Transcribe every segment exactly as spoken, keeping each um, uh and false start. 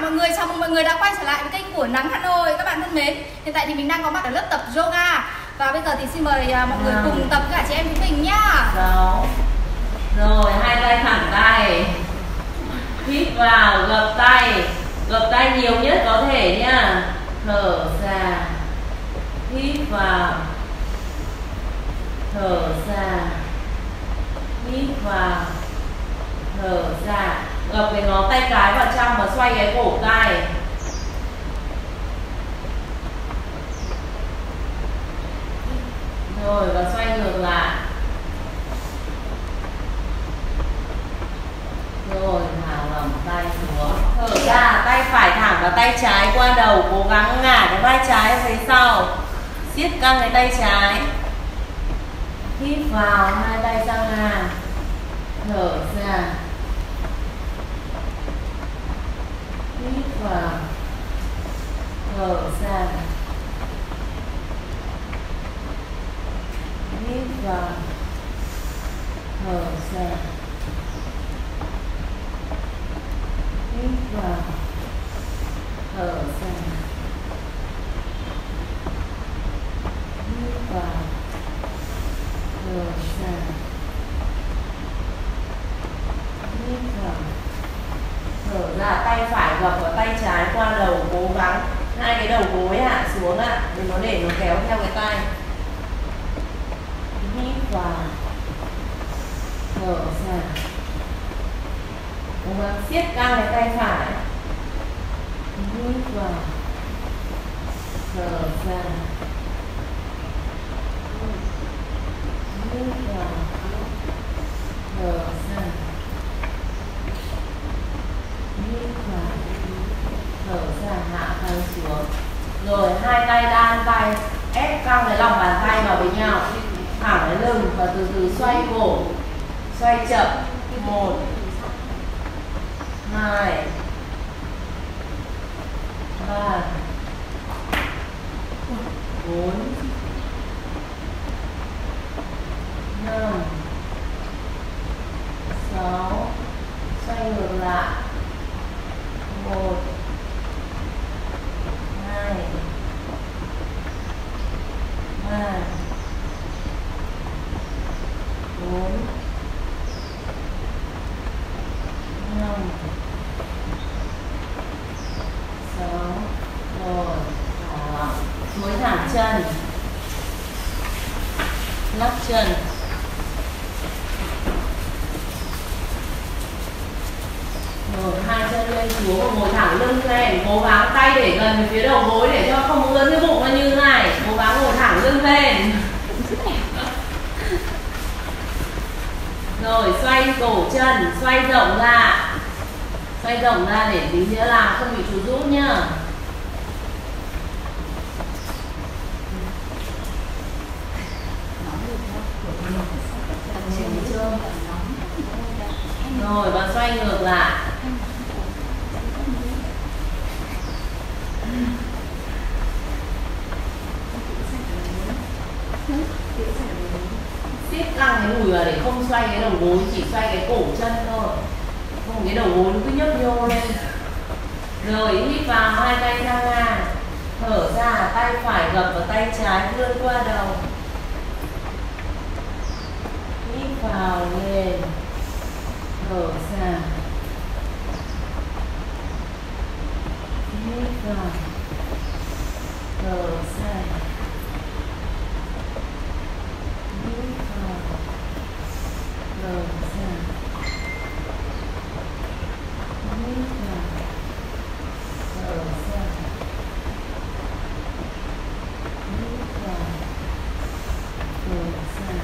mọi người, chào mừng mọi người đã quay trở lại với kênh của Nắng Hà Nội các bạn thân mến. Hiện tại thì mình đang có mặt ở lớp tập yoga. Và bây giờ thì xin mời mọi người cùng tập cả chị em chúng mình nhá. Sáu. Rồi, hai tay thẳng tay. Hít vào, gập tay. Gập tay nhiều nhất có thể nhá. Thở ra. Hít vào. Thở ra. Hít vào. Thở ra. Gập cái ngón tay cái vào trong và xoay cái cổ tay. Rồi và xoay ngược lại. Rồi thả lỏng tay xuống. Thở ra, tay phải thẳng và tay trái qua đầu, cố gắng ngả cái vai trái phía sau. Siết căng cái tay trái. Hít vào, hai tay sang ngang. Thở ra. Hít vào. Thở ra. Hít vào. Thở ra. Hít vào. Thở ra. Hít vào. Thở ra. Hít vào. Thở ra, tay phải gập vào tay trái qua đầu, cố gắng hai cái đầu gối hạ xuống ạ, đừng có để nó kéo theo cái tay. Hít vào. Thở ra. Cố gắng siết căng cái tay phải. Hít vào. Thở ra. Hít vào. Thở ra. Hít vào. Thở ra, hạ tay xuống. Rồi hai tay đan tay, ép căng cái lòng bàn tay vào với nhau, thẳng cái lưng và từ từ xoay cổ, xoay chậm. Một, hai, ba, bốn, năm, sáu, xoay ngược lại. Một, hai, ba, bốn, năm, sáu. Rồi, thả lỏng. Duỗi thẳng chân, lắc chân. Rồi, hai chân lên xuống và ngồi thẳng lưng lên. Cố gắng tay để gần với phía đầu gối để cho không ướn cái bụng ra như thế này. Cố gắng ngồi thẳng lưng lên. Rồi, xoay cổ chân, xoay rộng ra. Xoay rộng ra để tí nữa làm không bị chuột rút nhá. Rồi, và xoay ngược lại. Siết căng cái đùi vào để không xoay cái đầu gối, chỉ xoay cái cổ chân thôi. Không cái đầu gối nó cứ nhấp nhô lên. Rồi hít vào, hai tay sang ngang. Thở ra, tay phải gập vào tay trái vươn qua đầu. Hít vào lên. Thở ra. Hít vào. Thở ra. Hít vào. Thở ra. Hít vào. Thở ra. Hít vào. Thở ra.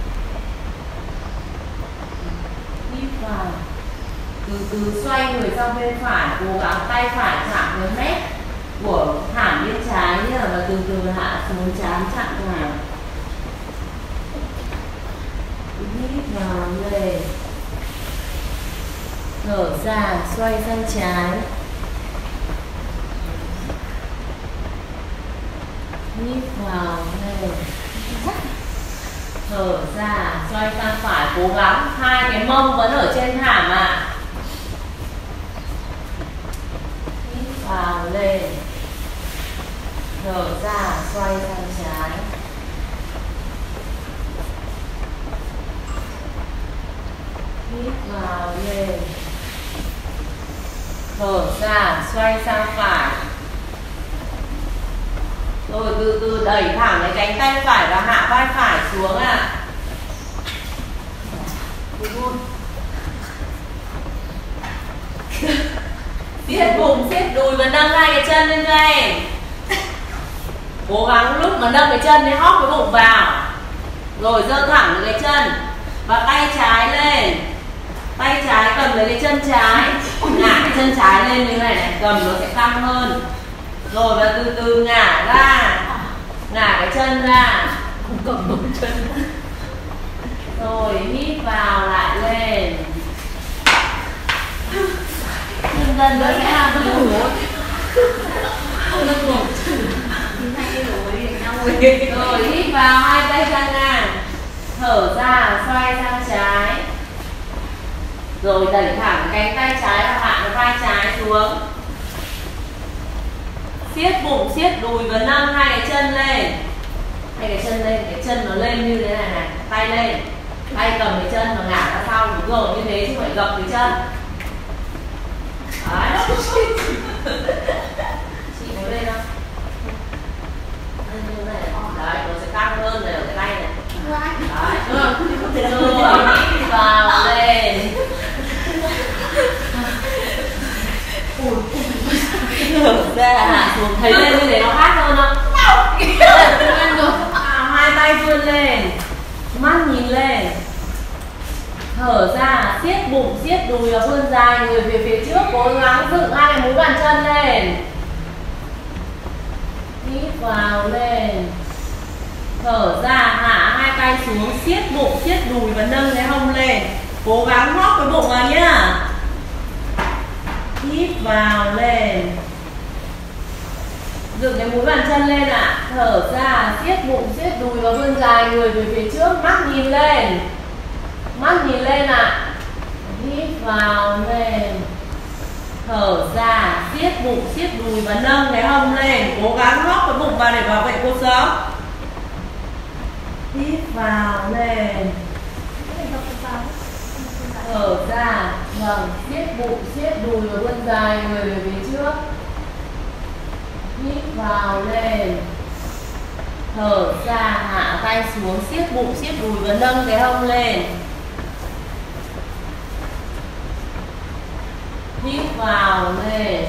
Hít vào. Từ từ xoay người sang bên phải, cố gắng tay phải chạm với mép của thảm bên trái nhá, và từ từ hạ xuống trán chạm vào. Hít vào lên. Thở ra, xoay sang trái. Hít vào lên. Thở ra, xoay sang phải, cố gắng hai cái mông vẫn ở trên thảm ạ. À. vào lên, thở ra xoay sang trái, hít vào lên, thở ra xoay sang phải. Rồi từ từ đẩy thẳng cái cánh tay phải và hạ vai phải xuống ạ. À. Siết bụng, siết đùi và nâng hai cái chân lên cho em. Cố gắng lúc mà nâng cái chân thì hóp cái bụng vào. Rồi giơ thẳng cái chân và tay trái lên. Tay trái cầm lấy cái chân trái, ngả cái chân trái lên như này này, cầm nó sẽ căng hơn. Rồi và từ từ ngả ra, ngả cái chân ra, không cầm đúng chân. rồi hít vào lại lên. Dần dần nó sẽ làm cái bụng. Không được ngủ. Rồi hít vào hai tay ra ngang, thở ra xoay sang trái. Rồi đẩy thẳng cánh tay trái và hạ cái vai trái xuống. Siết bụng, siết đùi và nâng hai cái chân lên. Hai cái chân lên, cái chân nó lên như thế này này, tay lên. Tay cầm cái chân và ngả ra sau, đúng rồi, như thế chứ phải gập cái chân. Đấy. Chị muốn lên không? Lên như này. Đấy, nó sẽ căng hơn này ở cái tay này. Đấy. Rồi, hít vào lên. Thở ra hạ xuống, thấy lên như thế nó khác hơn không? Hai tay vươn lên, mắt nhìn lên, thở ra, siết bụng, siết đùi và vươn dài người về phía trước, cố gắng dựng hai cái mũi bàn chân lên. Hít vào lên, thở ra, hạ hai tay xuống, siết bụng, siết đùi và nâng cái hông lên, cố gắng hóp cái bụng vào nhá. Hít vào lên, dựng cái mũi bàn chân lên ạ. À. Thở ra, siết bụng, siết đùi và vươn dài người về phía trước, mắt nhìn lên, mắt nhìn lên ạ. À. Hít vào lên, thở ra, siết bụng, siết đùi và nâng cái hông lên, cố gắng hóp cái bụng vào để bảo vệ cột sống. Hít vào lên, thở ra, vâng, siết bụng, siết đùi và vươn dài người về phía trước. Hít vào lên, thở ra, hạ tay xuống, siết bụng, siết đùi và nâng cái hông lên. Hít vào lên,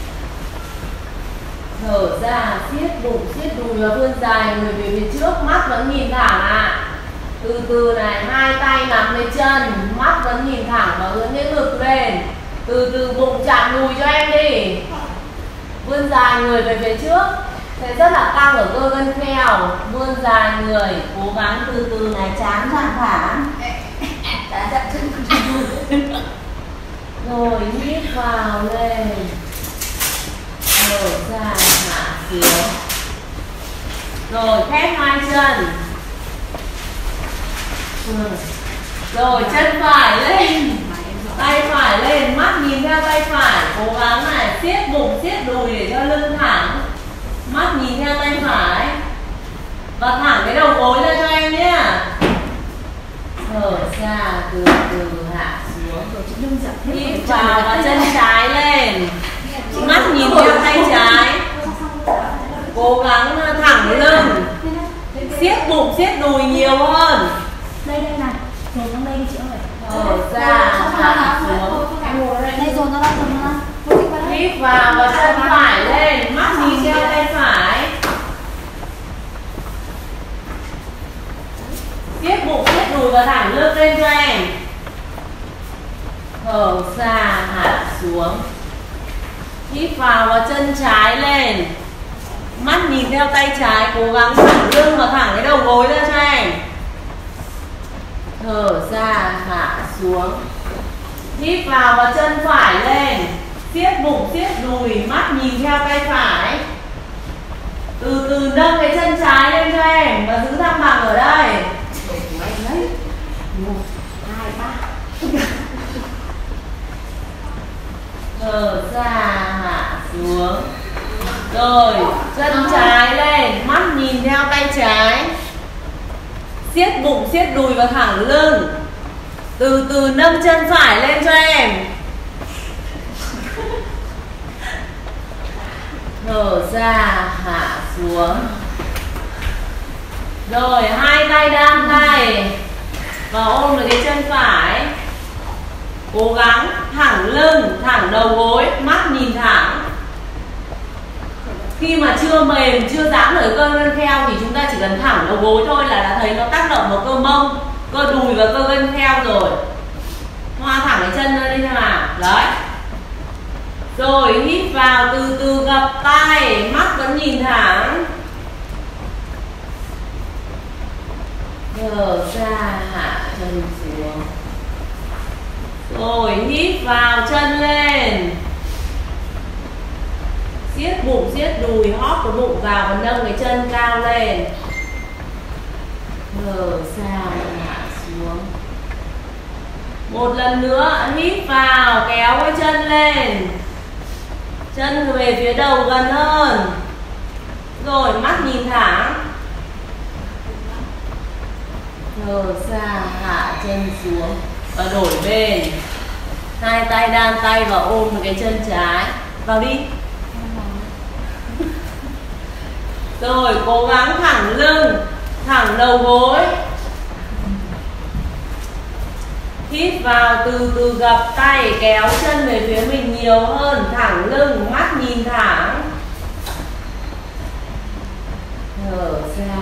thở ra, siết bụng, siết đùi và vươn dài người về phía trước, mắt vẫn nhìn thẳng ạ. À. Từ từ này, hai tay nắm lấy chân, mắt vẫn nhìn thẳng và hướng cái ngực lên. Từ từ bụng chạm đùi cho em đi. Vươn dài người về phía trước, sẽ rất là căng ở cơ gân kheo. Vươn dài người, cố gắng từ từ này, chán thẳng thẳng. Chán chạm chân. Rồi hít vào lên, thở ra, hạ xuống. Rồi khép hai chân. Rồi chân phải lên, tay phải lên, mắt nhìn theo tay phải, cố gắng này, siết bụng, siết đùi để cho lưng thẳng, mắt nhìn theo tay phải và thẳng cái đầu gối ra cho em nhé. Thở ra, từ từ hạ xuống. Hít vào và chân trái lên, mắt nhìn theo tay trái, cố gắng thẳng cái lưng, siết bụng, siết đùi nhiều hơn. Đây đây này, rồi trong đây chị ơi. Thở ra, hạ xuống. Đây rồi nó đang rồi nó. Hít vào và chân phải lên, mắt nhìn theo tay phải. Siết bụng, siết đùi và thẳng lưng lên cho em. Thở ra, hạ xuống. Hít vào và chân trái lên, mắt nhìn theo tay trái, cố gắng thẳng lưng và thẳng cái đầu gối ra cho em. Thở ra, hạ xuống. Hít vào và chân phải lên, siết bụng, siết đùi, mắt nhìn theo tay phải. Từ từ nâng cái chân trái lên cho em và giữ thăng bằng ở đây. Một, hai, ba. Thở ra, hạ xuống. xuống. Rồi, chân trái lên, mắt nhìn theo tay trái. Siết bụng, siết đùi và thẳng lưng. Từ từ nâng chân phải lên cho em. Thở ra, hạ xuống. Rồi, hai tay đan tay và ôm được cái chân phải. Cố gắng thẳng lưng, thẳng đầu gối, mắt nhìn thẳng. Khi mà chưa mềm, chưa giãn nổi cơ gân kheo thì chúng ta chỉ cần thẳng đầu gối thôi là đã thấy nó tác động vào cơ mông, cơ đùi và cơ gân kheo rồi. Hoa thẳng cái chân lên đi xem nào. Đấy. Rồi hít vào, từ từ gập tay, mắt vẫn nhìn thẳng. Thở ra, hạ chân xuống. Rồi hít vào, chân lên. Siết bụng, siết đùi, hóp cái bụng vào và nâng cái chân cao lên. Thở ra, hạ xuống. Một lần nữa, hít vào, kéo cái chân lên. Chân về phía đầu gần hơn. Rồi mắt nhìn thẳng. Thở ra, hạ chân xuống. Và đổi bên. Hai tay đan tay và ôm cái chân trái. Vào đi. Rồi cố gắng thẳng lưng, thẳng đầu gối. Hít vào, từ từ gập tay, kéo chân về phía mình nhiều hơn. Thẳng lưng, mắt nhìn thẳng. Thở ra.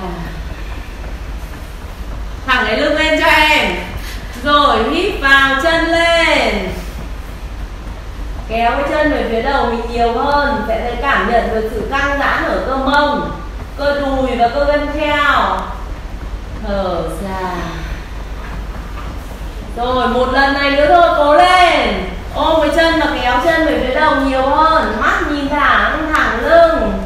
Thẳng cái lưng lên cho em. Rồi hít vào, chân lên. Kéo cái chân về phía đầu mình nhiều hơn. Sẽ thấy cảm nhận được sự căng giãn ở cơ mông, cơ đùi và cơ gân kheo. Thở ra. Rồi một lần này nữa thôi, cố lên. Ôm cái chân và kéo chân về phía đầu nhiều hơn. Mắt nhìn thẳng, thẳng lưng.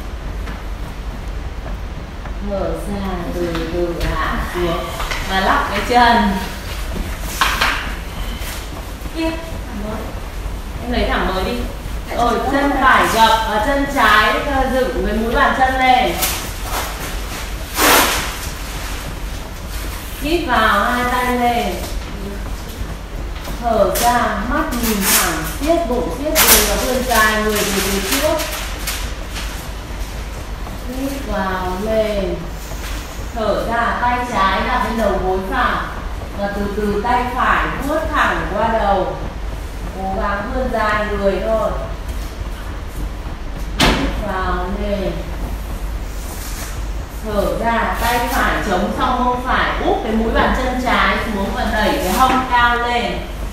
Thở ra, từ từ hạ xuống. Và lắc cái chân. Tiếp. Em lấy thẳng mới đi. Rồi chân phải gập và chân trái dựng với mũi bàn chân lên. Hít vào, hai tay lên. Thở ra, mắt nhìn thẳng, siết bụng, siết đùi và vươn dài người về phía trước. Hít vào, lên. Thở ra, tay trái đặt lên đầu gối phải. Và từ từ tay phải vuốt thẳng qua đầu. Cố gắng vươn dài người thôi. Hít vào, lên. Thở ra, tay phải chống sau mông phải, úp cái mũi bàn chân trái xuống và đẩy cái hông cao lên.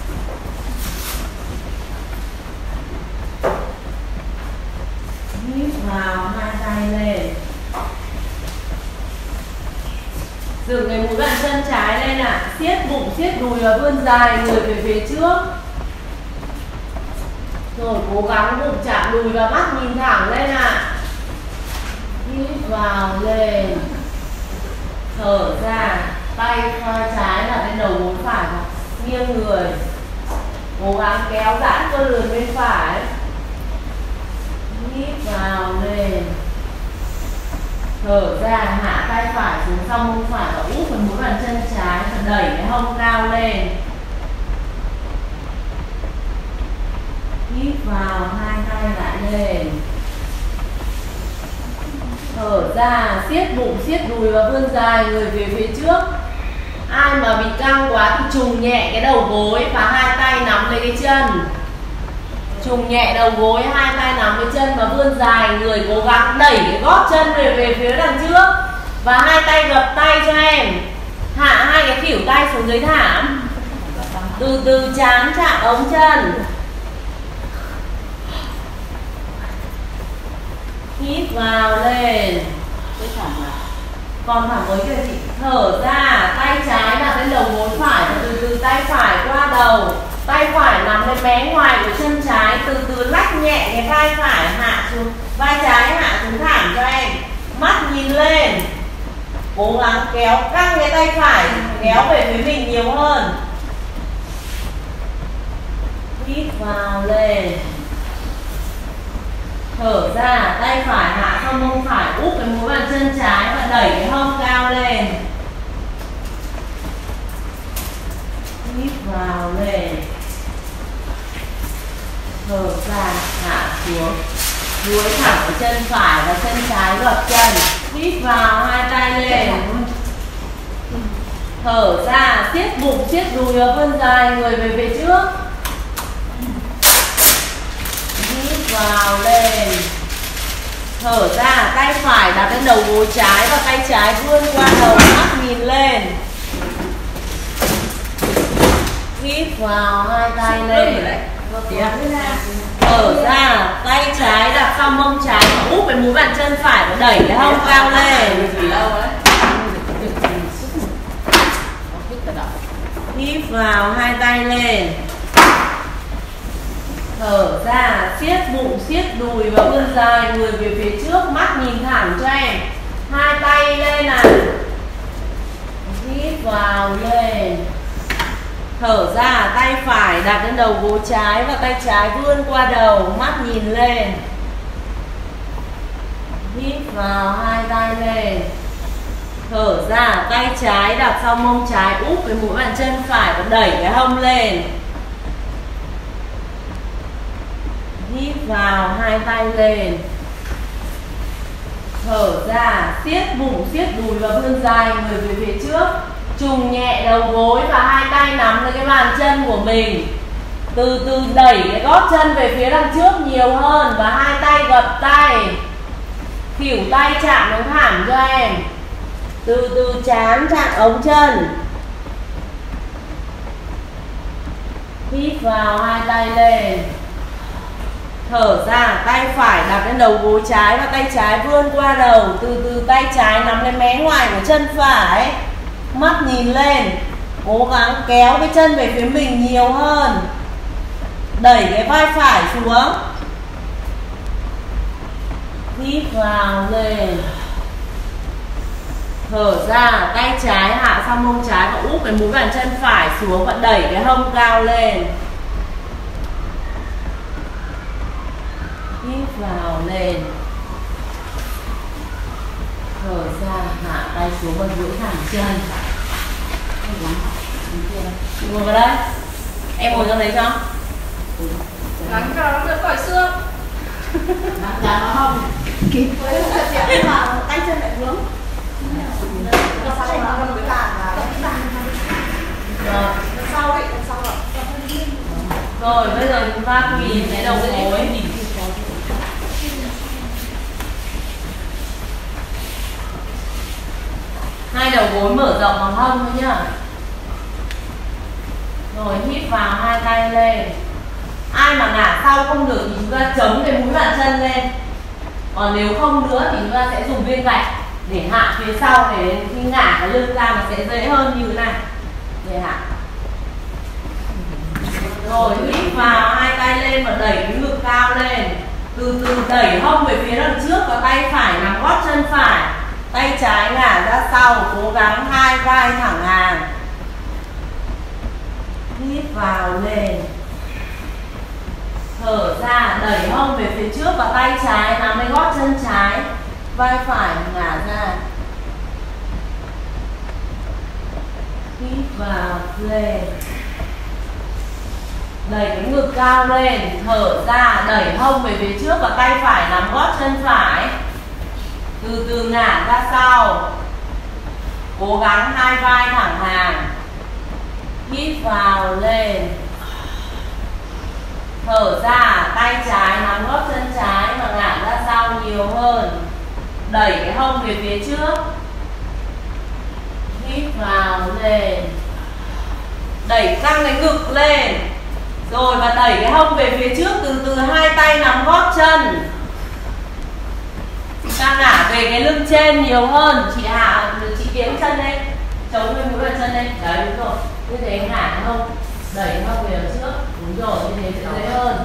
Hít vào, hai tay lên. Dựng cái mũi bàn chân trái lên ạ. À. Siết bụng, siết đùi và vươn dài người về phía trước. Rồi cố gắng bụng chạm đùi và mắt nhìn thẳng lên ạ. À. Hít vào, lên. Thở ra, tay trái là bên đầu gối phải, nghiêng người. Cố gắng kéo giãn cơ lườn bên phải. Hít vào, lên. Thở ra, hạ tay phải xuống sau mông phải và úp vào mũi bàn chân trái và đẩy cái hông cao lên. Hít vào, hai tay lại lên. Thở ra, siết bụng, siết đùi và vươn dài người về phía trước. Ai mà bị căng quá thì trùng nhẹ cái đầu gối và hai tay nắm lấy cái chân. Trùng nhẹ đầu gối, hai tay nắm cái chân và vươn dài người, cố gắng đẩy cái gót chân về về phía đằng trước. Và hai tay gập tay cho em. Hạ hai cái khuỷu tay xuống dưới thảm. Từ từ trán chạm ống chân. Hít vào, lên. Còn thẳng với kìa chị. Thở ra, tay trái đặt lên đầu gối phải và từ từ tay phải qua đầu. Tay phải nắm lên mé ngoài của chân trái, từ từ lách nhẹ cái vai phải hạ xuống, vai trái hạ xuống thẳng cho em. Mắt nhìn lên. Cố gắng kéo căng cái tay phải, kéo về phía mình nhiều hơn. Hít vào, lên. Thở ra, tay phải hạ sau mông phải, úp cái múi bàn chân trái và đẩy cái hông cao lên. Hít vào lên. Thở ra, hạ xuống. Duỗi thẳng cái chân phải và chân trái gập chân. Hít vào, hai tay lên. Thở ra, siết bụng, siết đùi và vươn dài người về phía trước. Hít vào lên. Thở ra, tay phải đặt lên đầu gối trái và tay trái vươn qua đầu, mắt nhìn lên. Hít vào, hai tay lên. Thở ra, tay trái đặt sau mông trái và úp cái múi bàn chân phải và đẩy cái hông cao lên. Hít vào, hai tay lên. Thở ra, siết bụng, siết đùi và vươn dài người về phía trước, mắt nhìn thẳng cho em. Hai tay lên nào. Hít vào lên. Thở ra, tay phải đặt lên đầu gối trái và tay trái vươn qua đầu, mắt nhìn lên. Hít vào, hai tay lên. Thở ra, tay trái đặt sau mông trái, úp cái mũi bàn chân phải và đẩy cái hông lên. Hít vào, hai tay lên. Thở ra, siết bụng, siết đùi và vươn dài người về phía trước. Trùng nhẹ đầu gối và hai tay nắm lấy cái bàn chân của mình. Từ từ đẩy cái gót chân về phía đằng trước nhiều hơn và hai tay gập tay. Khuỷu tay chạm xuống thẳng cho em. Từ từ trán chạm ống chân. Hít vào, hai tay lên. Thở ra, tay phải đặt lên đầu gối trái và tay trái vươn qua đầu. Từ từ tay trái nắm lên mé ngoài của chân phải. Mắt nhìn lên. Cố gắng kéo cái chân về phía mình nhiều hơn. Đẩy cái vai phải xuống. Hít vào lên. Thở ra, tay trái hạ sang mông trái và úp cái múi bàn chân phải xuống và đẩy cái hông cao lên. Hít vào lên. Thở ra, hạ tay xuống và duỗi thẳng chân. Ngồi vào đây. Em ngồi trong đấy không? Gắn vào nó được khỏi xương. Dạ nó không kịp với chuyện mà tay chân lại vướng. Rồi. Sau ấy, sau rồi. Rồi, bây giờ chúng ta quỳ cái đầu gối. Hai đầu gối mở rộng bằng hông thôi nhá. Rồi hít vào, hai tay lên. Ai mà ngả sau không được thì chúng ta chống cái mũi bàn chân lên. Còn nếu không nữa thì chúng ta sẽ dùng viên gạch để hạ phía sau, để khi ngả cái lưng ra nó sẽ dễ hơn như thế này. Để hạ. Rồi hít vào, hai tay lên và đẩy cái ngực cao lên. Từ từ đẩy hông về phía đằng trước và tay phải nắm gót chân phải. Tay trái ngả ra sau, cố gắng hai vai thẳng hàng. Hít vào lên. Thở ra, đẩy hông về phía trước và tay trái nắm lấy gót chân trái. Vai phải ngả ra. Hít vào lên. Đẩy cái ngực cao lên. Thở ra, đẩy hông về phía trước và tay phải nắm gót chân phải. Từ từ ngả ra sau. Cố gắng hai vai thẳng hàng. Hít vào lên. Thở ra, tay trái nắm gót chân trái và ngả ra sau nhiều hơn. Đẩy cái hông về phía trước. Hít vào lên. Đẩy căng cái ngực lên. Rồi và đẩy cái hông về phía trước. Từ từ hai tay nắm gót chân. Ta ngả về cái lưng trên nhiều hơn. Chị hạ, chị tiến chân lên, chống cái mũi bàn chân lên. Đấy, đúng rồi. Như thế ngả cái hông, đẩy cái hông về phía trước. Đúng rồi, như thế sẽ dễ hơn.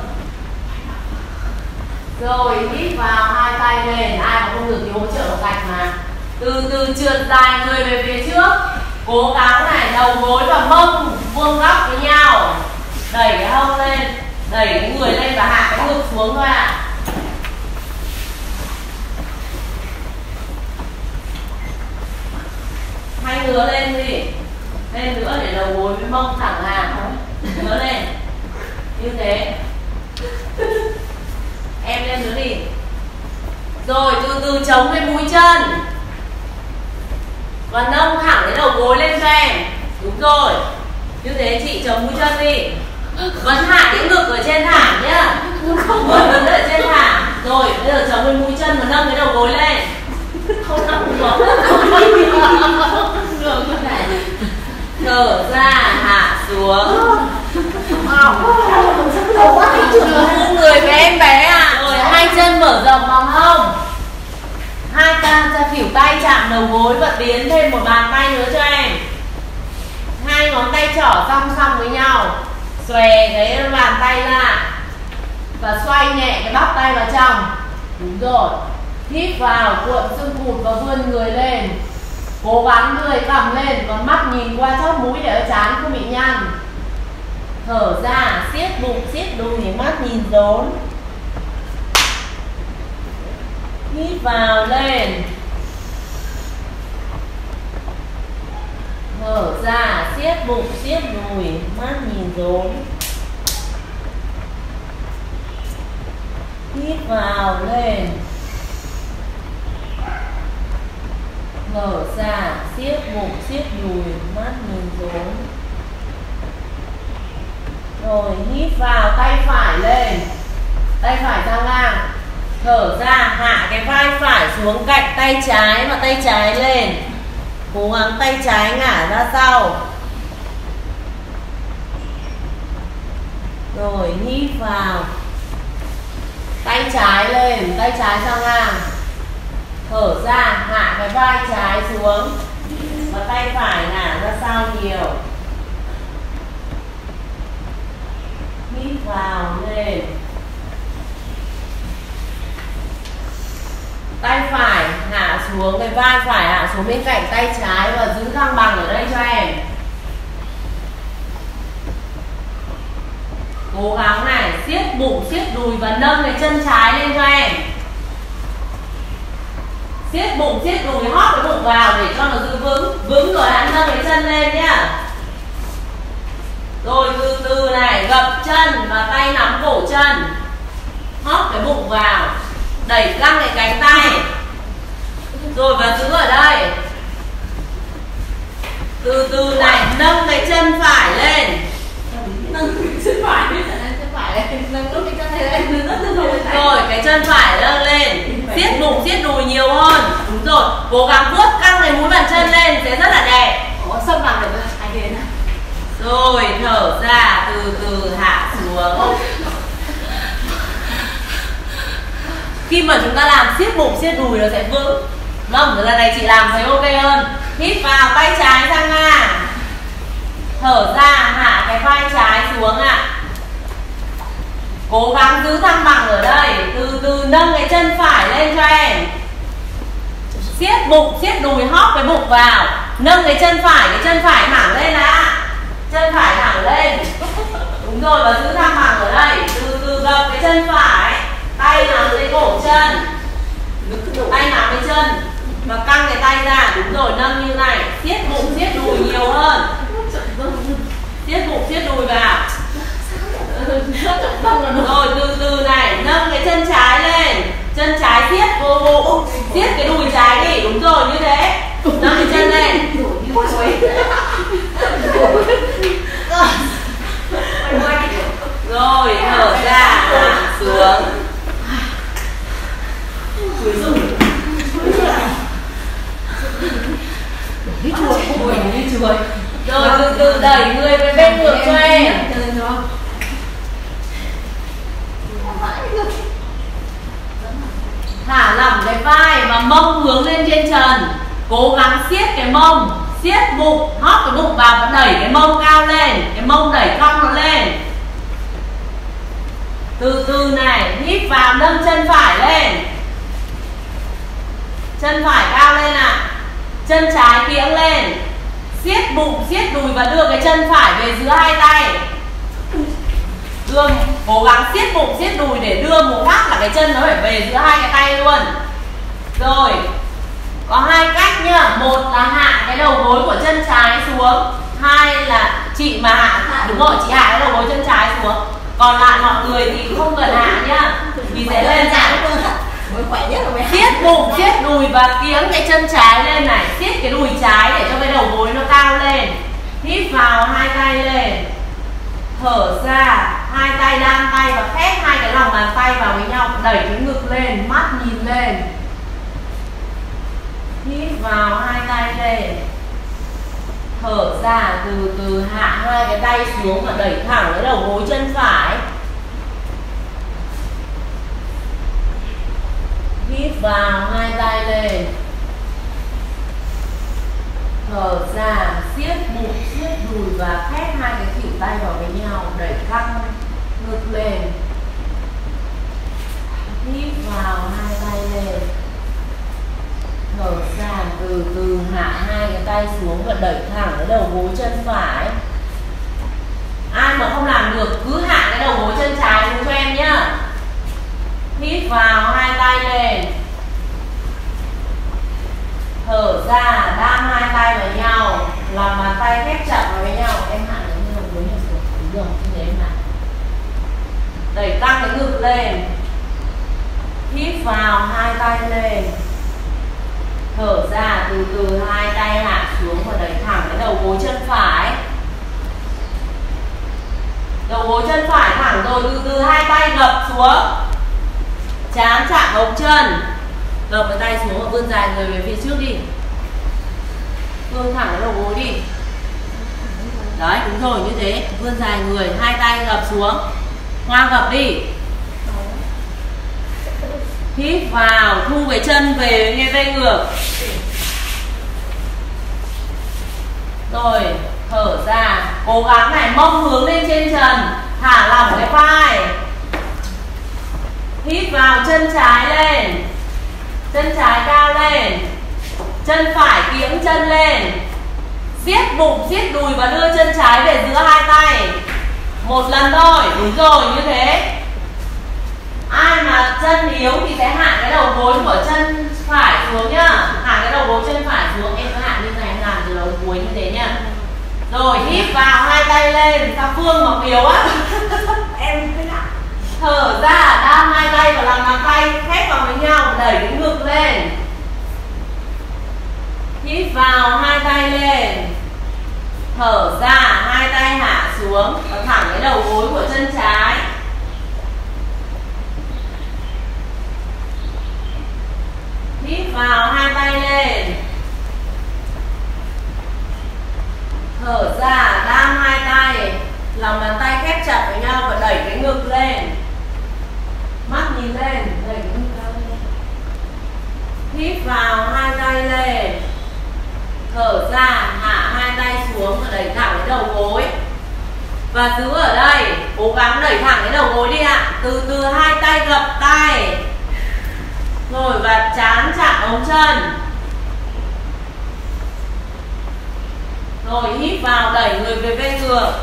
Rồi hít vào, hai tay lên. Ai mà không được thì hỗ trợ một gạch mà. Từ từ trượt dài người về phía trước. Cố gắng này, đầu gối và mông vuông góc với nhau. Đẩy cái hông lên, đẩy cái người lên và hạ cái ngực xuống thôi ạ. À. Lên nữa để đầu gối với mông thẳng hàng. Nữa lên. Như thế. Em lên nữa đi. Rồi từ từ chống cái mũi chân. Và nâng thẳng cái đầu gối lên cho em. Đúng rồi. Như thế chị chống mũi chân đi. Vẫn hạ cái ngực ở trên thảm nhá. Không vẫn ở trên thảm. Rồi bây giờ chống cái mũi chân và nâng cái đầu gối lên. Không nâng được. Thở ra hạ xuống. Người với em bé à. Rồi hai chân mở rộng vòng hông. Hai tay ra khỉu tay chạm đầu gối và tiến thêm một bàn tay nữa cho em. Hai ngón tay trỏ song song với nhau. Xòe cái bàn tay ra và xoay nhẹ cái bắp tay vào trong. Đúng rồi. Hít vào, cuộn xương cụt và vươn người lên. Cố gắng người cầm lên, còn mắt nhìn qua chóp mũi để ở trán không bị nhăn. Thở ra, siết bụng, siết đùi, mắt nhìn rốn. Hít vào lên. Thở ra, siết bụng, siết đùi, mắt nhìn rốn. Hít vào lên. Thở ra, siết bụng, siết đùi, mắt nhìn rốn. Rồi hít vào, tay phải lên. Tay phải ra ngang. Thở ra, hạ cái vai phải xuống cạnh tay trái và tay trái lên. Cố gắng tay trái ngả ra sau. Rồi hít vào. Tay trái lên, tay trái ra ngang. Thở ra, hạ cái vai trái xuống và tay phải ngả ra sau nhiều. Hít vào lên. Tay phải hạ xuống, cái vai phải hạ xuống bên cạnh tay trái và giữ thăng bằng ở đây cho em. Cố gắng này, siết bụng, siết đùi và nâng cái chân trái lên cho em. Siết bụng, siết đùi, hóp cái bụng vào để cho nó giữ vững. Vững rồi hãy nâng cái chân lên nhá. Rồi từ từ này, gập chân và tay nắm cổ chân. Hóp cái bụng vào. Đẩy căng cái cánh tay. Rồi và giữ ở đây. Từ từ này, nâng cái chân phải lên. Nâng chân phải lên. Chân phải lên. Nâng lúc cái chân này lên. Rồi cái chân phải nâng lên. Siết bụng, siết đùi nhiều hơn. Đúng rồi, cố gắng vuốt căng cái mũi bàn chân lên sẽ rất là đẹp. Ủa sâm vào được hai bên à? Rồi thở ra, từ từ hạ xuống. Khi mà chúng ta làm siết bụng, siết đùi nó sẽ vững. Vâng, lần này chị làm thấy ok hơn. Hít vào, tay trái ra ngang. Thở ra, hạ cái vai trái xuống ạ. À. Cố gắng giữ thăng bằng ở đây. Từ từ nâng cái chân phải lên cho em. Siết bụng, siết đùi, hóp cái bụng vào. Nâng cái chân phải, cái chân phải thẳng lên đã. Chân phải thẳng lên. Đúng rồi, và giữ thăng bằng ở đây. Từ từ gập cái chân phải. Tay nắm lấy cổ chân. Tay nắm lấy chân và căng cái tay ra. Đúng rồi, nâng như này. Siết bụng, siết đùi nhiều hơn. Siết bụng, siết đùi vào. Rồi từ từ này, nâng cái chân trái lên. Chân trái siết vô bụng. Siết cái đùi trái đi. Đúng rồi, như thế. Nâng cái chân lên. Rồi thở ra, hạ xuống. Rồi từ từ đẩy người về bên ngược cho em. Thả lỏng cái vai và mông hướng lên trên trần. Cố gắng siết cái mông, siết bụng, hóp cái bụng vào và đẩy cái mông cao lên. Cái mông đẩy cong nó lên. Từ từ này, hít vào, nâng chân phải lên. Chân phải cao lên ạ. À. Chân trái kiễng lên. Siết bụng, siết đùi và đưa cái chân phải về giữa hai tay. Đưa, cố gắng siết bụng, siết đùi để đưa một phát là cái chân nó phải về giữa hai cái tay luôn. Rồi, có hai cách nhá. Một là hạ cái đầu gối của chân trái xuống. Hai là chị mà hạ, đúng rồi, chị hạ cái đầu gối chân trái xuống. Còn lại mọi người thì không cần hạ nhá, vì sẽ lên giảm. Siết bụng, siết đùi và kiếng cái chân trái lên này, siết cái đùi trái để cho cái đầu gối nó cao lên. Hít vào hai tay lên, thở ra, hai tay đan tay và khép hai cái lòng bàn tay vào với nhau, đẩy cái ngực lên, mắt nhìn lên. Hít vào hai tay lên, thở ra, từ từ hạ hai cái tay xuống và đẩy thẳng cái đầu gối chân phải. Hít vào hai tay lên, thở ra, siết bụng, siết đùi và khép hai cái khuỷu tay vào với nhau, đẩy căng ngực lên. Hít vào hai tay lên, thở ra, từ từ hạ hai cái tay xuống và đẩy thẳng cái đầu gối chân phải. Ai mà không làm được cứ hạ cái đầu gối chân trái xuống cho em nhá. Hít vào hai tay lên, thở ra, đan hai tay vào nhau, lòng bàn tay khép chặt vào với nhau. Em hạ cái đầu gối này xuống, đúng rồi, như thế em hạ. Đẩy căng cái ngực lên. Hít vào hai tay lên, thở ra, từ từ hai tay hạ xuống và đẩy thẳng cái đầu gối chân phải. Đầu gối chân phải thẳng rồi, từ từ hai tay gập xuống, trán chạm ống chân, gập cái tay xuống và vươn dài người về phía trước đi, vươn thẳng cái đầu gối đi. Đấy, đúng rồi, như thế, vươn dài người, hai tay gập xuống, ngoan gập đi. Hít vào, thu cái chân về nghe về ngược. Rồi, thở ra, cố gắng này, mông hướng lên trên trần, thả lỏng cái vai. Hít vào, chân trái lên, chân trái cao lên, chân phải kiễng chân lên, siết bụng, siết đùi và đưa chân trái về giữa hai tay. Một lần thôi, đúng rồi, như thế. Ai mà chân yếu thì sẽ hạ cái đầu gối của chân phải xuống nhá. Hạ cái đầu gối chân phải xuống, em cứ hạ như này, em làm từ đầu gối như thế nhá. Rồi, hít vào, hai tay lên. Sao Phương mà yếu á? Em cứ hạ. Thở ra, đan hai tay vào lòng bàn tay, khép vào với nhau, đẩy cái ngực lên. Hít vào, hai tay lên. Thở ra, hai tay hạ xuống và thẳng cái đầu gối của chân trái. Hít vào, hai tay lên. Thở ra, đan hai tay, lòng bàn tay khép chặt với nhau và đẩy cái ngực lên. Mắt nhìn lên, đẩy cái ngực cao lên. Hít vào, hai tay lên. Thở ra, hạ hai tay xuống và đẩy thẳng cái đầu gối. Và giữ ở đây, cố gắng đẩy thẳng cái đầu gối đi ạ. Từ từ hai tay gập tay. Rồi và trán chạm ống chân. Rồi hít vào, đẩy người về bên ngược.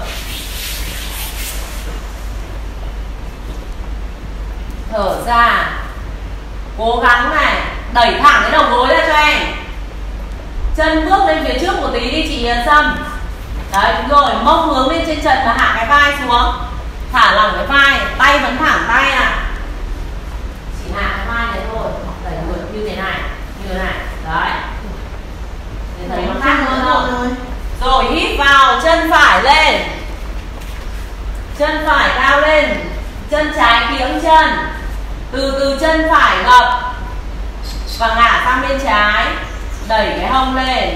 Thở ra, cố gắng này, đẩy thẳng cái đầu gối ra cho em. Chân bước lên phía trước một tí đi chị Hiền Sâm. Đấy, đúng rồi, mông hướng lên trên trần và hạ cái vai xuống. Thả lỏng cái vai, tay vẫn thẳng tay à. Chỉ hạ cái vai này thôi, đẩy người như thế này, như thế này. Đấy, để thấy nó khác hơn rồi. Rồi hít vào, chân phải lên. Chân phải cao lên, chân trái kiễng chân. Từ từ chân phải gập và ngả sang bên trái, đẩy cái hông lên.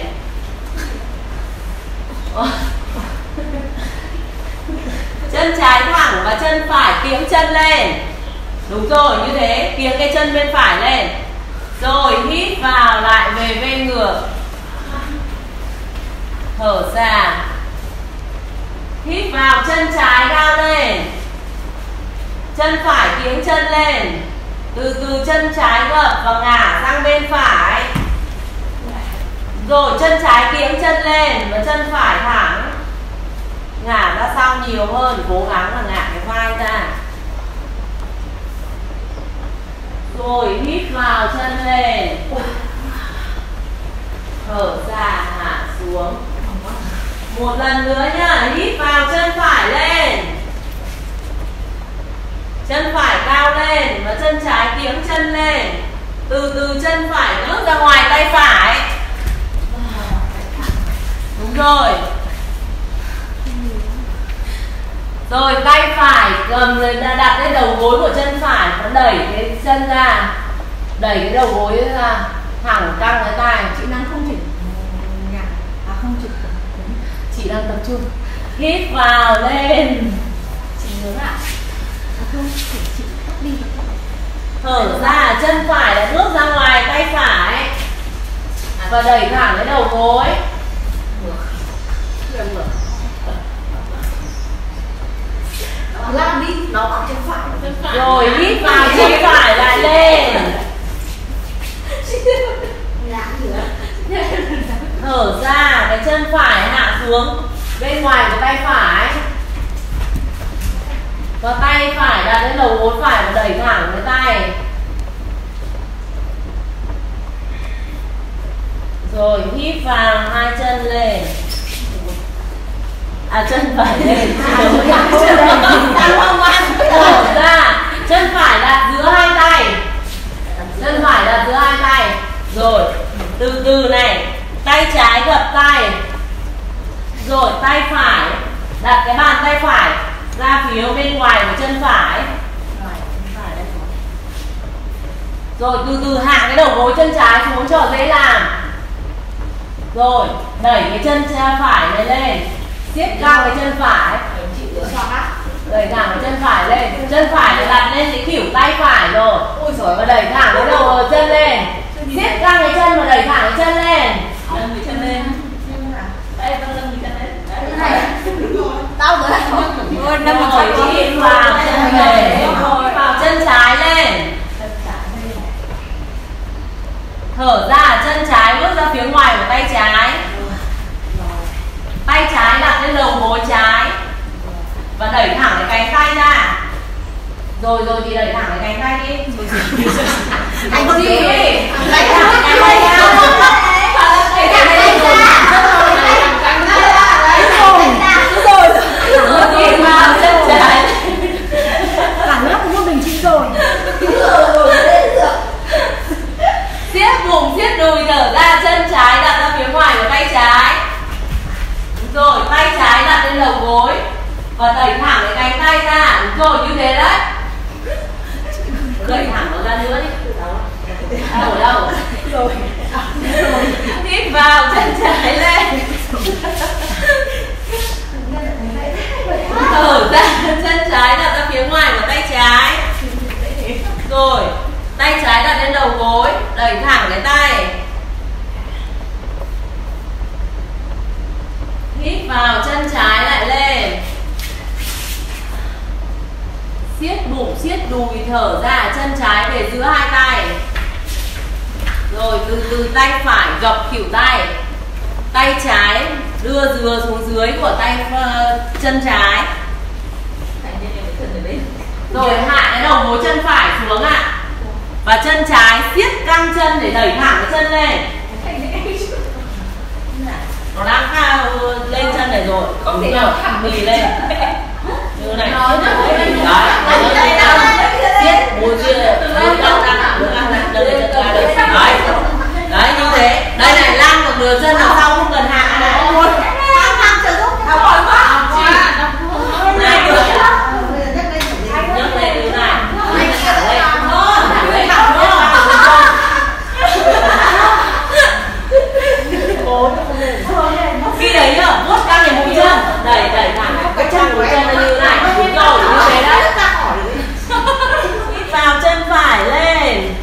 Chân trái thẳng và chân phải kiễng chân lên. Đúng rồi, như thế, kiễng cái chân bên phải lên. Rồi hít vào, lại về bên ngược. Thở ra. Hít vào, chân trái cao lên, chân phải kiễng chân lên. Từ từ chân trái gập và ngả sang bên phải. Rồi chân trái kiễng chân lên và chân phải thẳng. Ngả ra sau nhiều hơn, cố gắng là ngả cái vai ra. Rồi hít vào, chân lên. Thở ra, hạ xuống. Một lần nữa nhá, hít vào chân phải lên. Chân phải cao lên và chân trái kiếng chân lên. Từ từ chân phải bước ra ngoài tay phải. Đúng rồi. Rồi tay phải cầm người ta đặt lên đầu gối của chân phải và đẩy cái chân ra. Đẩy cái đầu gối ra thẳng căng cái tay. Chị đang không chỉnh nhạc. À không chỉnh. Chị đang tập trung. Hít vào lên. Chị nhớ ạ. À không, chị chị tắt đi. Thở ra, chân phải là bước ra ngoài tay phải. Và đẩy thẳng cái đầu gối. Làm đi, nó vào chân phải. Rồi hít vào chân phải lại lên. Làm gì nữa? Thở ra, cái chân phải hạ xuống bên ngoài của tay phải. Và tay phải đặt lên đầu gối phải và đẩy thẳng cái tay. Rồi hít vào, hai chân lên. À chân phải lên. Thở ra, chân phải đặt giữa hai tay. Chân phải đặt giữa hai tay. Rồi, từ từ này, tay trái gập tay. Rồi tay phải đặt cái bàn tay phải ra phía bên ngoài của chân phải. Rồi từ từ hạ cái đầu gối chân trái xuống cho dễ làm. Rồi đẩy cái chân phải này lên, siết căng cái chân phải, đẩy thẳng cái chân phải lên. Chân phải để đặt lên cái khuỷu tay phải rồi. Và đẩy thẳng cái đầu chân lên, siết căng cái chân và đẩy thẳng cái chân lên. Nâng cái chân lên. Đây, con nâng cái chân lên. Đau rồi. Rồi hít vào chân về, vào chân trái lên. Thở ra, chân trái bước ra phía ngoài của tay trái. Tay trái đặt lên đầu gối trái và đẩy thẳng cái cánh tay ra. Rồi rồi thì đẩy thẳng cái cánh tay đi. Anh gì? Đẩy thẳng cái cánh tay ra. Đẩy thẳng cái cánh tay ra. Rồi hít vào chân trái. Cả lớp của mình chịu rồi. Siết bụng, siết đùi, thở ra, chân trái đặt ra phía ngoài của tay trái. Đúng rồi, tay trái đặt lên đầu gối và đẩy thẳng cái cánh tay ra. Đúng rồi, như thế đấy. Đẩy thẳng nó ra nữa đi. Đâu đâu. Rồi. Hít vào, chân trái lên. Thở ra, chân trái đặt ra phía ngoài của tay trái. Rồi, tay trái đặt lên đầu gối, đẩy thẳng cái tay. Hít vào, chân trái lại lên. Siết bụng, siết đùi, thở ra, chân trái về giữa hai tay. Rồi từ từ tay phải gập khuỷu tay. Tay trái đưa dừa xuống dưới của tay uh, chân trái. Rồi hạ cái đầu gối chân phải xuống ạ. À. Và chân trái siết căng chân để đẩy thẳng cái chân lên. Nó đang cao lên chân này rồi. Không thể nào thẳng mì lên. Như này. Đấy. Siết bùi kia. Đấy. Đấy như thế. Đây này, lang một nửa chân đằng sau không cần hạ này. Này được. Nhấc lên như này. Thẳng lên. Thẳng lên. Thẳng lên. Khi đấy nhá, vuốt căng cái mũi chân. Đẩy, đẩy thẳng cái chân mũi chân như này. Đúng rồi, như thế đấy. Hít vào chân phải lên.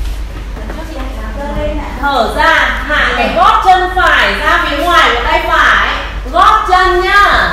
Thở ra, hạ cái gót chân phải ra phía ngoài của tay phải. Gót chân nhá.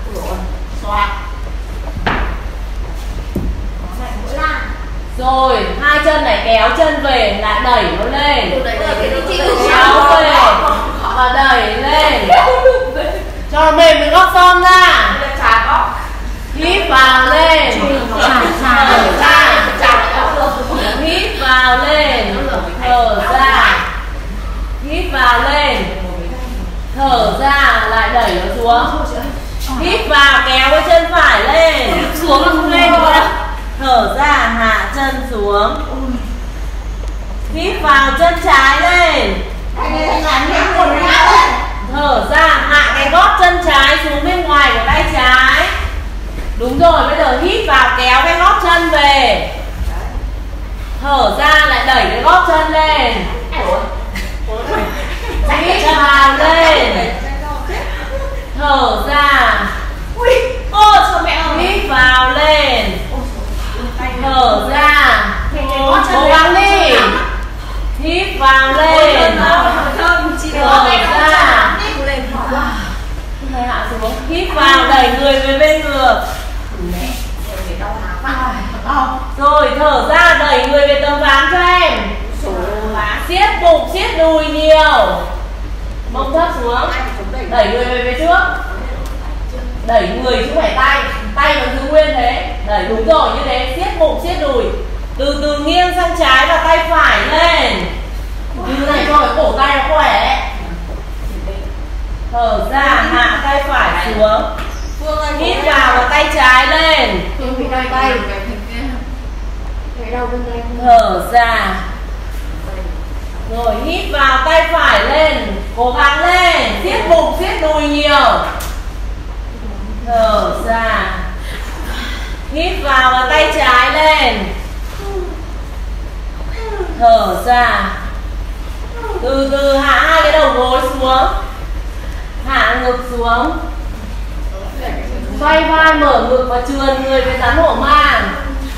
Rồi, hai chân này kéo chân về, lại đẩy nó lên. Kéo về và đẩy lên. Cho mềm cái gót son ra. Hít vào lên. Thở ra. Hít vào lên. Thở ra. Hít vào lên. Thở ra lại đẩy nó xuống. Hít vào kéo cái chân phải lên. Xuống là không lên được đâu. Thở ra hạ chân xuống. Hít vào chân trái lên. Thở ra hạ cái gót chân trái xuống bên ngoài của tay trái. Đúng rồi, bây giờ hít vào kéo cái gót chân về. Thở ra lại đẩy cái gót chân lên. Hít vào lên. Thở ra. Ô, cho mẹ ơi. Hít vào lên. Thở ra. Cố gắng đi. Hít vào lên. Thở ra. Hạ xuống. Hít vào đẩy người về bên ngược. Rồi thở ra đẩy người về tấm ván cho em. Siết bụng, siết đùi nhiều. Mông thấp xuống. Đẩy người về phía trước. Đẩy người chứ không phải tay. Tay vẫn giữ nguyên thế. Đẩy đúng rồi, như thế. Siết bụng, siết đùi. Từ từ nghiêng sang trái và tay phải lên. Như này cho cái cổ tay nó khỏe. Thở ra hạ tay phải xuống. Hít vào và tay trái lên. Thở ra. Rồi hít vào tay phải lên. Cố gắng lên. Siết bụng, siết đùi nhiều. Thở ra. Hít vào và tay trái lên. Thở ra. Từ từ hạ hai cái đầu gối xuống. Hạ ngực xuống. Xoay vai mở ngực và trườn người về rắn hổ mang.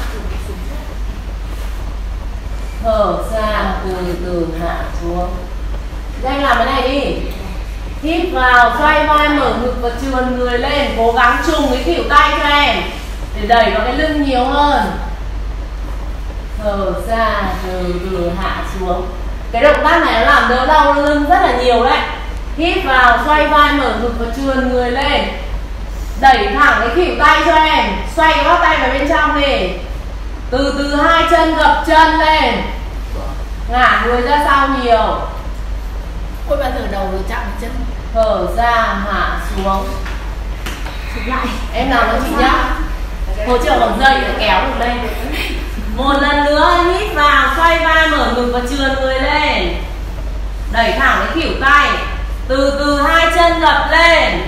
Thở ra từ từ hạ xuống. Em làm cái này đi. Hít vào xoay vai mở ngực và trườn người lên. Cố gắng trùng cái khuỷu tay cho em để đẩy vào cái lưng nhiều hơn. Thở ra từ từ hạ xuống. Cái động tác này nó làm đỡ đau lưng rất là nhiều đấy. Hít vào xoay vai mở ngực và trườn người lên. Đẩy thẳng cái khuỷu tay cho em. Xoay cái gót tay vào bên trong đi. Từ từ hai chân gập chân lên. Ngả người ra sau nhiều. Ôi bao giờ đầu rồi chạm chân. Thở ra hạ xuống. Lại. Em làm nó chị nhá. Hỗ trợ bằng dây để kéo được lên. Một lần nữa hít vào xoay vai mở ngực và trườn người lên. Đẩy thẳng cái khuỷu tay. Từ từ hai chân gập lên.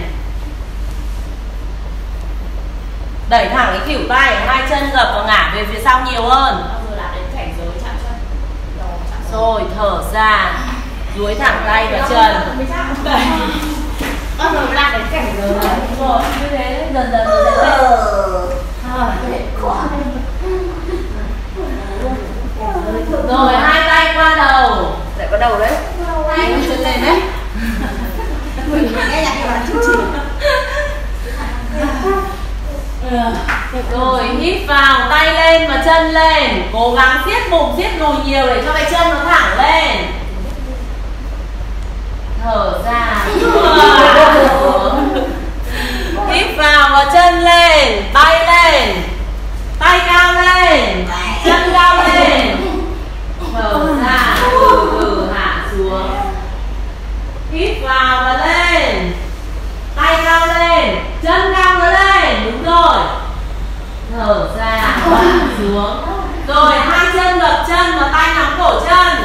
Đẩy thẳng cái khuỷu tay, hai chân gập và ngả về phía sau nhiều hơn. Rồi thở ra. Duỗi thẳng tay và chân. Bao giờ lại đến cảnh giới đấy. Rồi, như thế dần dần dần dần lên. Rồi hai tay qua đầu. Lại có đầu đấy. Hai chân lên đấy. Mình nghe nhạc là chương trình. Rồi hít vào tay lên và chân lên. Cố gắng siết bụng siết đùi nhiều để cho cái chân nó thẳng lên. Thở ra. Hít vào và chân lên. Tay lên. Tay cao lên. Chân cao lên. Thở ra. Từ từ hạ xuống. Hít vào và lên. Tay cao lên. Chân cao nữa lên. Đúng rồi. Thở ra hạ xuống. Rồi hai chân gập chân và tay nắm cổ chân.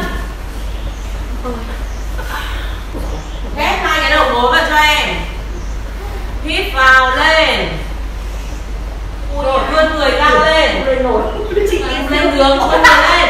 Ghép hai cái đầu gối vào cho em. Hít vào lên. Rồi vươn người cao lên. Lên hướng vươn người lên.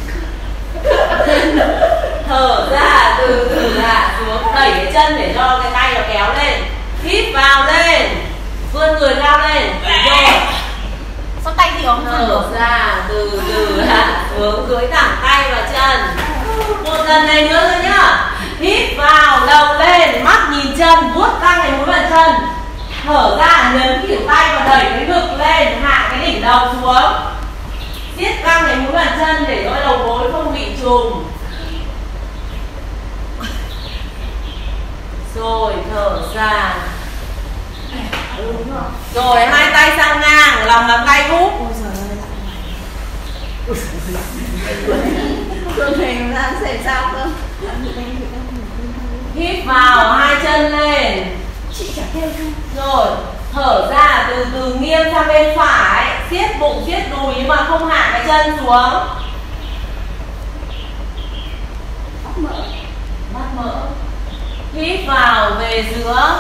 Thở ra từ từ hạ xuống. Đẩy cái chân để cho cái tay nó kéo lên. Hít vào lên. Vươn người cao lên. Rồi. Sao tay thì ống Thở ra từ từ hạ xuống. Duỗi thẳng tay và chân. Một lần này nữa thôi nhá. Hít vào đầu lên. Mắt nhìn chân. Vuốt căng cái mũi bàn chân. Thở ra nhấn khuỷu tay và đẩy cái ngực lên. Hạ cái đỉnh đầu xuống. Siết căng cái mũi bàn chân để cho đầu gối không bị trùng. Rồi thở ra. Rồi hai tay sang ngang, lòng bàn tay úp. Rồi này nó sẽ sao cơ? Hít vào hai chân lên. Rồi thở ra từ từ nghiêng sang bên phải, siết bụng siết đùi nhưng mà không hạ cái chân xuống. Mắt mỡ. Hít vào về giữa.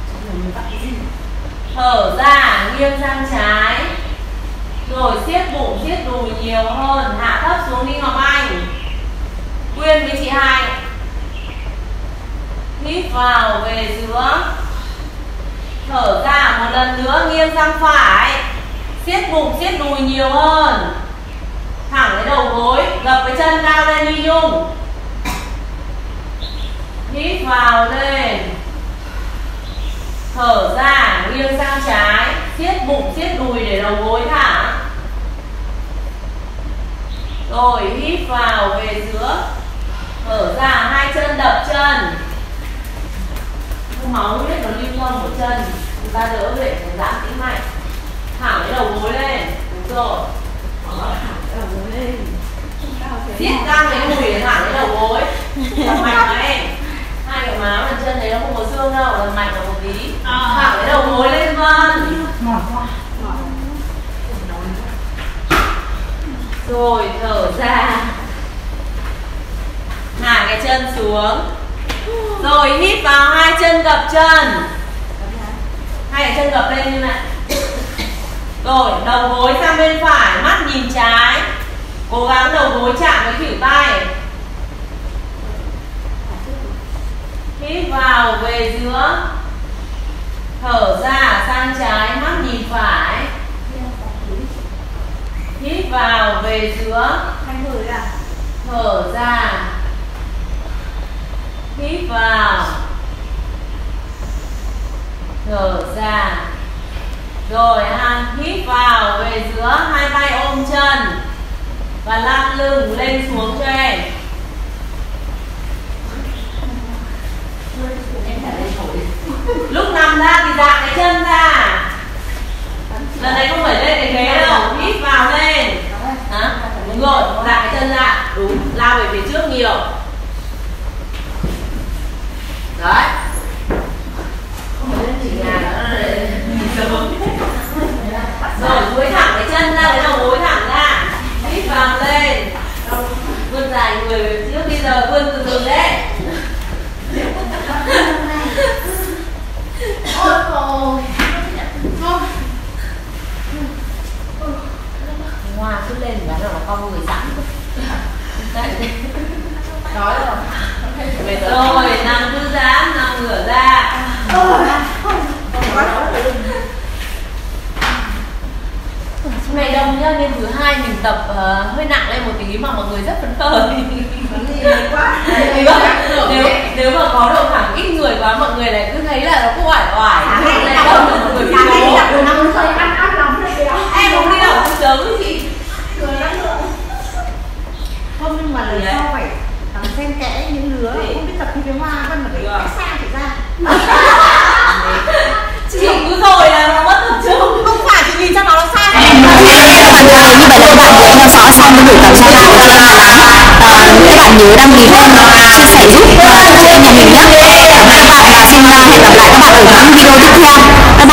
Thở ra nghiêng sang trái. Rồi siết bụng siết đùi nhiều hơn, hạ thấp xuống đi Ngọc Anh. Quyên với chị Hai. Hít vào về giữa. Thở ra một lần nữa nghiêng sang phải. Siết bụng siết đùi nhiều hơn. Thẳng cái đầu gối, gập cái chân cao lên như nhung. Hít vào lên. Thở ra nghiêng sang trái. Siết bụng siết đùi để đầu gối thẳng. Rồi hít vào về giữa. Thở ra hai chân đập chân. Máu huyết nó lưu thông một chân, chúng ta đỡ để giãn tĩnh mạch. Thẳng cái đầu gối lên. Đúng rồi. Siết căng cái đùi để thẳng cái đầu gối. Làm mạnh mà em. Hai cái má bàn chân đấy nó không có xương đâu, làm mạnh vào một tí. Thẳng cái đầu gối lên Vân. Rồi thở ra. Hạ cái chân xuống. Rồi hít vào hai chân gập chân. Hai cái chân gập lên như này. Rồi đầu gối sang bên phải, mắt nhìn trái. Cố gắng đầu gối chạm với khuỷu tay. Hít vào về giữa. Thở ra sang trái, mắt nhìn phải. Hít vào về giữa. Thở ra. Hít vào. Thở ra. Rồi ha, hít vào về giữa, hai tay ôm chân và lăn lưng lên xuống cho em. Lúc nằm ra thì dạng cái chân ra. Lần này không phải lên cái ghế đâu, hít vào lên. Hả? Đúng rồi, dạng cái chân ra. Đúng, lao về phía trước nhiều. Đấy. Không phải lên chỉ nhà nữa. Rồi duỗi thẳng cái chân ra, cái đầu gối thẳng ra. Hít vào lên. Vươn dài người về trước, bây giờ vươn từ từ đấy. Ôi trời. Hoa cứ lên thì bắt đầu là con người sẵn. Nói rồi. Rồi, nằm thư giãn, nằm ngửa ra. Ngày đông nhá, nên thứ hai mình tập uh, hơi nặng lên một tí mà mọi người rất phấn khởi. nếu, nếu mà có độ khoảng ít người quá, mọi người lại cứ thấy là nó cứ oải oải. Em không đi đâu cũng sớm với chị. Không, nhưng mà lần sau phải xen kẽ những lứa không biết tập như cái hoa Vân mà phải cách xa phải ra. Chị cứ rồi là nó mất tập trung. Không phải chị nhìn cho nó nó xa. Em bạn ơi, như vậy là các bạn vừa theo dõi xong cái buổi tập sau lại của chị Lan là à, các bạn nhớ đăng ký kênh và chia sẻ giúp uh, chị em nhà mình nhé. Cảm ơn các bạn và xin uh, hẹn gặp lại các bạn ở những video tiếp theo. Bye bye.